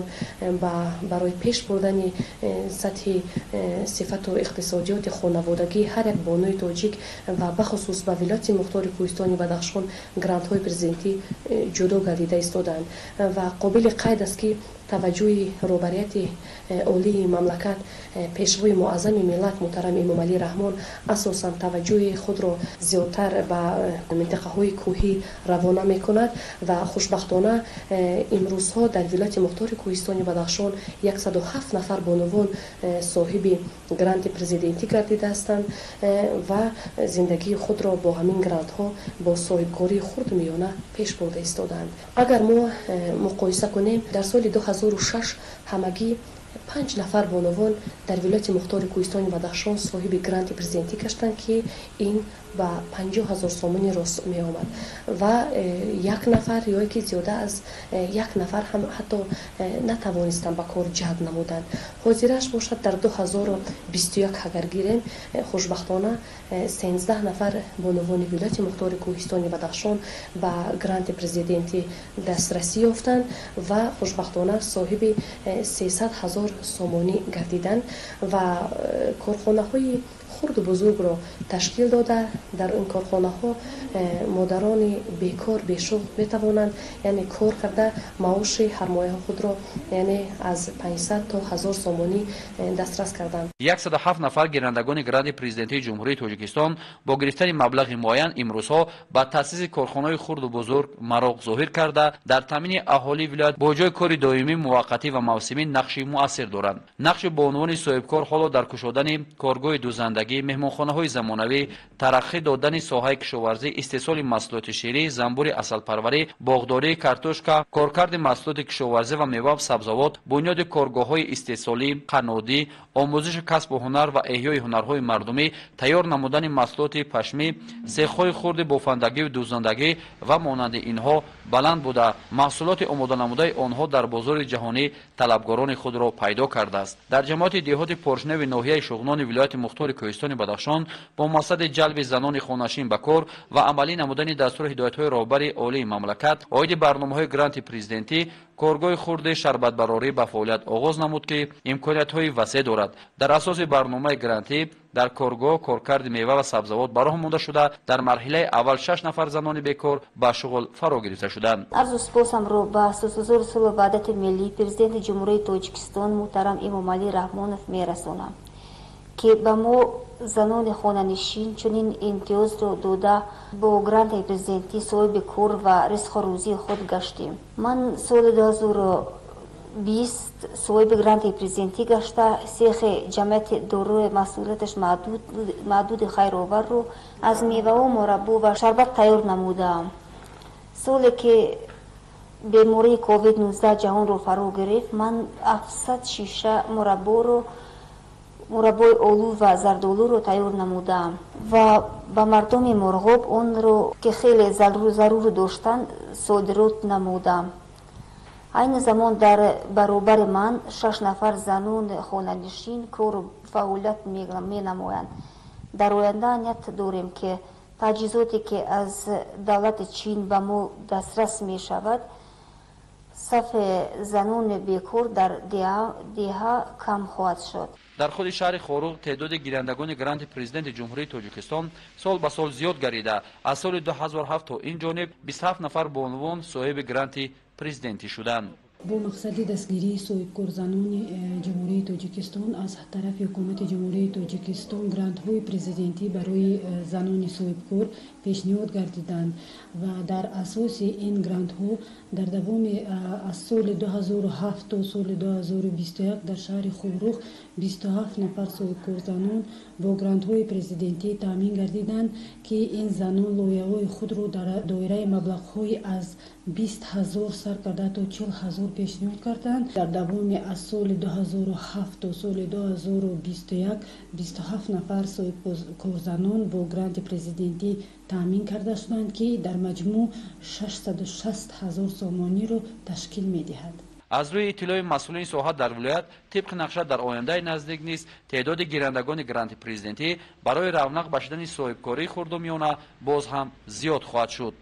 барои пеш бурдани сатҳи сифату иқтисодиёти хонаводагии ҳар як бонуи тоҷик ва бахусус ба вилояти мухтори кӯҳистони Бадахшон грантҳои президентӣ ҷудо гардида истоданд ва қобили қайд аст ки таваҷҷӯҳи роҳбарияти олии мамлакат, пешвои муаззами миллат муҳтарам Эмомалӣ Раҳмон асосан таваҷҷӯҳи худро зиёдтар ба минтақаҳои кӯҳӣ равона мекунад ва хушбахтона имрӯзҳо дар вилояти мухтори кӯҳистони Бадахшон яксаду ҳафт нафар бонувон соҳиби гранти президентӣ гардида ҳастанд ва зиндагии худро бо ҳамин грантҳо бо соҳибкории хурду миёна пеш бурда истодаанд. агар мо муқоиса кунем, дар соли ду ҳазору шаш ҳамагӣ панҷ нафар бонувон дар вилояти мухтори кӯҳистони Бадахшон соҳиби гранти президентӣ гаштанд ки ин ба панҷоҳ ҳазор сомонӣ рост меомад ва як нафар ё ки зиёда аз як нафар ҳам ҳатто натавонистанд ба кор ҷалб намуданд. ҳозираш бошад дар ду ҳазору бисту як агар гирем, хушбахтона сенздаҳ нафар бонувони вилояти мухтори кӯҳистони Бадахшон ба гранти президентӣ дастрасӣ ёфтанд ва хушбахтона соҳиби сесад ҳазор сомонӣ гардиданд ва корхонаҳои хурду бузургро ташкил дода дар ин корхонаҳо модарони бекор бешуғл метавонанд яъне кор карда маоши ҳармояҳо худро яъне аз панҷсад то ҳазор сомонӣ дастрас карданд. яксад ҳафт нафар гирандагони гранти президентии ҷумҳурии тоҷикистон бо гирифтани маблағи муайян имрӯзҳо ба таъсиси корхонаҳои хурду бузург мароғ зоҳир карда дар таъмини аҳолии вилоят бо ҷои кори доимӣ, муваққатӣ ва мавсимӣ нақши муассир доранд. нақши бонувони соҳибкор ҳоло дар кушодани коргоҳи дузандагӣ خانگی، مهمانخانه‌های زمانوی، ترقی دادن ساحه کشاورزی، استحصال محصولات شیری، زنبور عسل پروری، باغداری کارتوشکا، کارکرد محصولات کشاورزی و میوه و سبزیجات، بنیاد کارگاه‌های استحصالی، قنادی، آموزش کسب و هنر و احیای هنرهای مردمی، تیار نمودن محصولات پشمی، سیخ‌های خرد بافندگی و دوزندگی و مانند اینها بلند بوده محصولات آماده نموده آنها در بازار جهانی طلبگاران خود را پیدا کرده است. در جماعت دهات پرشنو ناحیه شغنان ولایت مختار کوهستان بدخشان با مقصد جلب زنان خانه‌نشین به کار و عملی نمودن دستور هدایت‌های راهبر عالی مملکت عاید برنامه‌های گرانت پرزیدنتی، کارگاه خرد شربت براری به فعالیت آغاز نمود که امکانیت‌های وسیع دارد. در اساس برنامه گرانتی در کارگاه کارکرد میوه و سبزیجات براه مانده شده در مرحله اول شش نفر زنان بیکار به شغل فرا گرفته شدند. عرض سپاسم رو به سوسوزور سلو وحدت ملی پرزیدنت جمهوری تاجیکستان محترم امام علی رحمانов میرسونم که به ما زنان خانه‌نشین چنین امتیاز را داده با گرانت پرزیدنتی صاحب کار و رزق روزی خود گشتیم. من سال دو هزار و بیست صاحب گرانت پرزیدنتی گشته سیخ جمعیت دارای مسئولیتش محدود محدود خیرآور رو از میوه و مربا و شربت تیار نمودم. سالی که بیماری کووید نوزده جهان رو فرا گرفت من هفتصد شیشه مربا رو مربای آلو و زردآلو رو تیار نمودم و به مردم مرغاب اون رو که خیلی ضرور ضرور داشتن صادرات نمودم. این زمان در برابر من شش نفر زنان خانه‌نشین کار و فعالیت می نمایند. در آینده نیت داریم که تجهیزاتی که از دولت چین به ما دسترس می شود صف زنان بیکار در دیها کم خواهد شد. در خود شهر خاروق تعداد گیرندگان گرانت پرزیدنت جمهوری تاجیکستان سال به سال زیاد گردیده. از سال دو هزار و هفت تا این جانب بیست و هفت نفر به عنوان صاحب گرانت پرزیدنتی شدند. با مقصد دستگیری صاحبکار زنان جمهوری تاجیکستان از طرف حکومت جمهوری تاجیکستان گرانت های پرزیدنتی برای زنان صاحبکار پیشنهاد گردیدند و در اساس این گرانت ها در دوام از سال دو هزار و هفت تا سال دو هزار و بیست و یک در شهر خاروق بیست و هفت نفر صاحبکار زنان با گرانت های پرزیدنتی تامین گردیدند که این زنان لایحه های خود را در دایره مبلغ های از بیست هزار سر کرده تا چهل هزار پیشنهاد کردند. در دوام از سال دو هزار و هفت تا سال دو هزار و بیست و یک بیست و هفت نفر صاحبکار زنان با گرانت پرزیدنتی تامین کرده شدند که در مجموع ششصد و شصت هزار سامانی را تشکیل می دهد. از روی اطلاع مسئولین ساحت در ولایت طبق نقشه در آینده نزدیک نیست تعداد گیرندگان گرانت پرزیدنتی برای رونق بخشیدن صاحبکاری خردمیانه باز هم زیاد خواهد شد.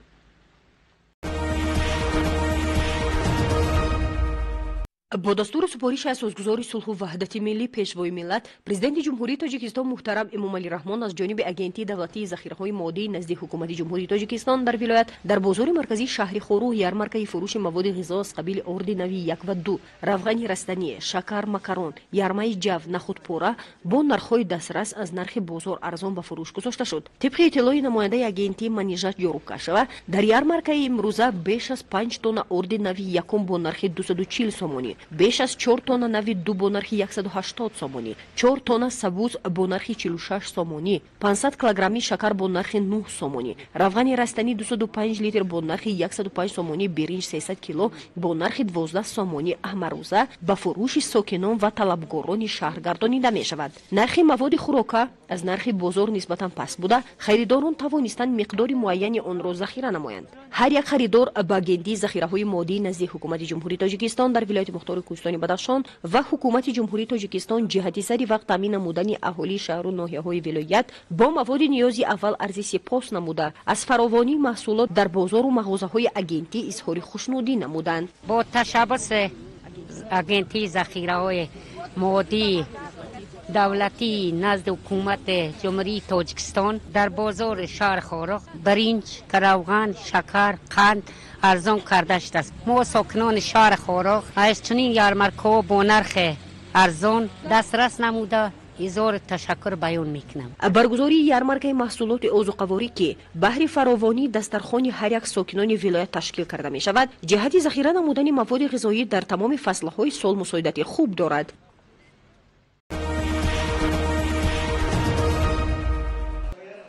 با دستور سپارش اساسگذار صلح و وحدت ملی پیشوای ملت پرزیدنت جمهوری تاجیکستان محترم امام علی رحمان از جانب اگنتی دولتی ذخیره‌های مادی نزد حکومت جمهوری تاجیکستان در ولایت در بازار مرکزی شهر خاروق یارمارکه فروش مواد غذا از قبیل ارد نوی یک و دو، روغن رستنی، شکر، مکرون، یارمای جو، نخود پوره با نرخ‌های دسترس از نرخ بازار ارزان به فروش گذاشته شد. طبق اطلاع نماینده اگنتی منیژات یوروکاشوا در یارمارکه امروزه بیش از پنج تن ارد نوی یکم با نرخ دویست و چهل سومانی، بیش از چهار تن نوی دو با نرخ صد و هشتاد سومانی، چهار تن سبوس با نرخ چهل و شش سومانی، پانصد کیلوگرمی شکر با نرخ نه سومانی، روغن رستنی دویست و پنج لیتر با نرخ صد و پنج سومانی، برنج سیصد کیلو با نرخ دوازده سومانی امروزه به فروش ساکنان و طلبگاران شهر گردانیده می شود. نرخ مواد خوراکه از نرخ بازار نسبتا پست بوده، خریداران توانستند مقدار معینی آن را ذخیره نمایند. هر یک خریدار با گندی ذخیره‌های مادی نزد حکومت جمهوری تاجیکستان در ولایت مختار کوهستان بدخشان و حکومت جمهوری تاجیکستان جهتی سری وقت تامین نمودن اهالی شهر و ناحیه‌های ولایت با مواد نیازی اول ارزی سپاس نموده از فراوانی محصولات در بازار و مغازه‌های اگنتی اظهار خوشنودی نمودند. با تشبث اگنتی ذخیره‌های مادی دولتی نزد حکومت جمهوری تاجیکستان در بازار شهر خاروق برنج، روغن، شکر، قند ارزان کرده شده است. ما ساکنان شهر خاروق از چنین یارمارک‌ها با نرخ ارزان دسترس نموده هزار تشکر بیان میکنم. برگزاری یارمارکه محصولات عضوقواری که بهر فراوانی دسترخوان هر یک ساکنان ولایت تشکیل کرده می شود، جهت ذخیره نمودن مواد غذایی در تمام فصل‌های سال مساعدت خوب دارد.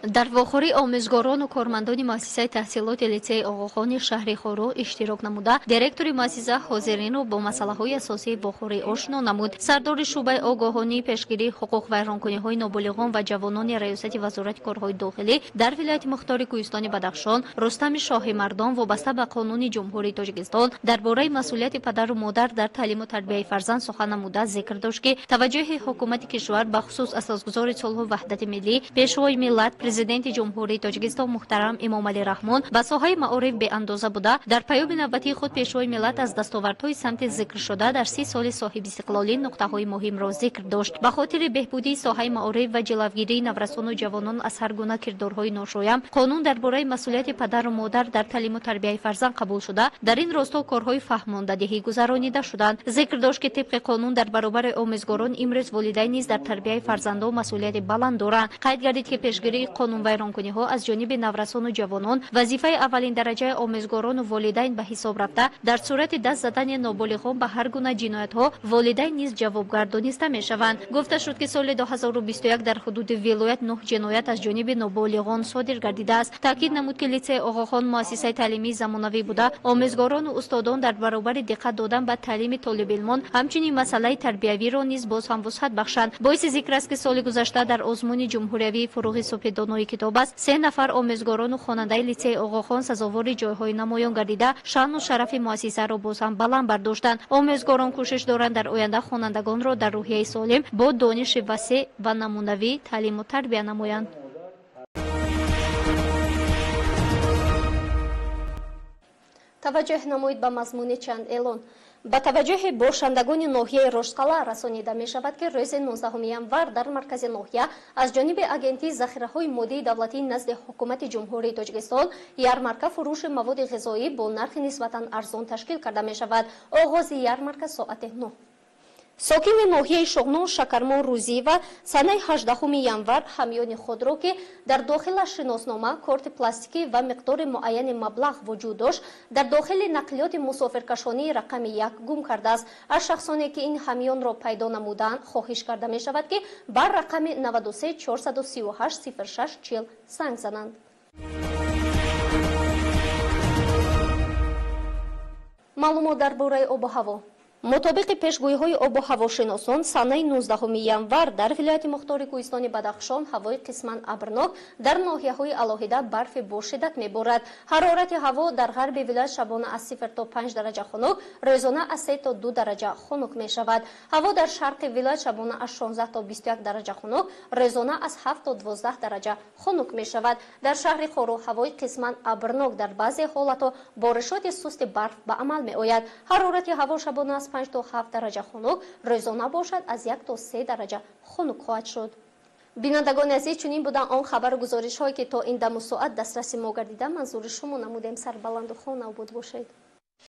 дар вохӯрӣ омӯзгорону кормандони муассисаи таҳсилоти литсеи оғохони шаҳри хоруғ иштирок намуда директори муассиса ҳозиринро бо масъалаҳои асосии вохӯрӣ ошно намуд. сардори шӯъбаи огоҳонии пешгирии ҳуқуқ вайронкуниҳои ноболиғон ва ҷавонони раёсати вазорати корҳои дохилӣ дар вилояти мухтори Кӯҳистони Бадахшон Рустами Шоҳимардон вобаста ба Қонуни Ҷумҳурии Тоҷикистон дар бораи масъулияти падару модар дар таълиму тарбияи фарзанд сухан намуда зикр дошт ки таваҷҷӯҳи ҳукумати кишвар ба хусус асосгузори Сулҳу ваҳдати миллӣ пешвои миллат президенти ҷумҳурии Тоҷикистон муҳтарам Эмомалӣ Раҳмон ба соҳаи маориф беандоза буда дар паёми навбатии худ пешвои миллат аз дастовардҳои самти зикршуда дар си соли соҳибистиқлолӣ нуқтаҳои муҳимро зикр дошт. Ба хотири беҳбудии соҳаи маориф ва ҷилавгирии наврасону ҷавонон аз ҳар гуна кирдорҳои ношоям қонун дар бораи масъулияти падару модар дар таълиму тарбияи фарзанд қабул шуда дар ин росто корҳои фаҳмондадиҳӣ гузаронида шуданд. Зикр дошт ки тибқи қонун дар баробари омӯзгорон имрӯз волидайн низ дар тарбияи фарзандон масъулияти баланд доранд. Қайд гардид ки пешгирии қонунвайронкуниҳо аз ҷониби наврасону ҷавонон вазифаи аввалин дараҷаи омӯзгорону волидайн ба ҳисоб рафта дар сурати даст задани ноболиғон ба ҳар гуна ҷиноятҳо волидайн низ ҷавобгар дониста мешаванд. Гуфта шуд ки соли ду ҳазору бисту як дар ҳудуди вилоят нӯҳ ҷиноят аз ҷониби ноболиғон содир гардидааст. Таъкид намуд ки литсеи оғохон муассисаи таълимии замонавӣ буда омӯзгорону устодон дар баробари диққат додан ба таълими толибилмон ҳамчунин масъалаи тарбиявиро низ боз ҳам вусъат бахшанд. боиси зикр аст ки соли гузашта дар озмуни ҷумҳуриявии фуруғи субҳидонои китоб аст се нафар омӯзгорону хонандаи литсеи оғохон сазовори ҷойҳои намоён гардида шаъну шарафи муассисаро боз ҳам баланд бардоштанд. омӯзгорон кӯшиш доранд дар оянда хонандагонро дар рӯҳияи солим бо дониши васеъ ва намунавӣ таълиму тарбия намоянд. таваҷҷӯҳ намоед ба мазмуни чанд эълон. ба таваҷҷӯҳи бошандагони ноҳияи Рӯшқала расонида мешавад ки рӯзи нуздаҳуми январ дар маркази ноҳия аз ҷониби агентии захираҳои моддии давлатӣ назди ҳукумати ҷумҳурии Тоҷикистон ярмарка фурӯши маводи ғизоӣ бо нархи нисбатан арзон ташкил карда мешавад. оғози ярмарка соати нӯҳ. сокини ноҳияи Шуғну Шакармон Рӯзиева санаи ҳаждаҳуми январ ҳамёни худро ки дар дохилаш шиноснома, корти пластикӣ ва миқдори муайяни маблағ вуҷуд дошт, дар дохили нақлиёти мусофиркашонии рақами як гум кардааст. аз шахсоне ки ин ҳамёнро пайдо намуданд хоҳиш карда мешавад ки бар рақами наваду се чорсаду сию ҳашт сифр шаш чил занг зананд. маълумот дар бораи обу ҳаво. мутобиқи пешгӯиҳои обу ҳавошиносон санаи нуздаҳуми январ дар вилояти мухтори Кӯҳистони Бадахшон ҳавои қисман абрнок дар ноҳияҳои алоҳида барфи бошиддат меборад. ҳарорати ҳаво дар ғарби вилоят шабона аз сифр то панҷ дараҷа хунук, рӯзона аз се то ду дараҷа хунук мешавад. ҳаво дар шарқи вилоят шабона аз шонздаҳ то бисту як дараҷа хунук, рӯзона аз ҳафт то дувоздаҳ дараҷа хунук мешавад. дар шаҳри Хоруғ ҳавои қисман абрнок, дар баъзе ҳолатҳо боришоти сусти барф ба амал меояд. ҳарорати ҳаво шабона аз панҷ то ҳафт дараҷа хунук, рӯзона бошад аз як то се дараҷа хунук хоҳад шуд. бинандагони азиз, чунин буданд он хабару гузоришҳое ки то ин даму соат дастраси мо гардида. манзури шумо намудем. сарбаланду хона обод бошед.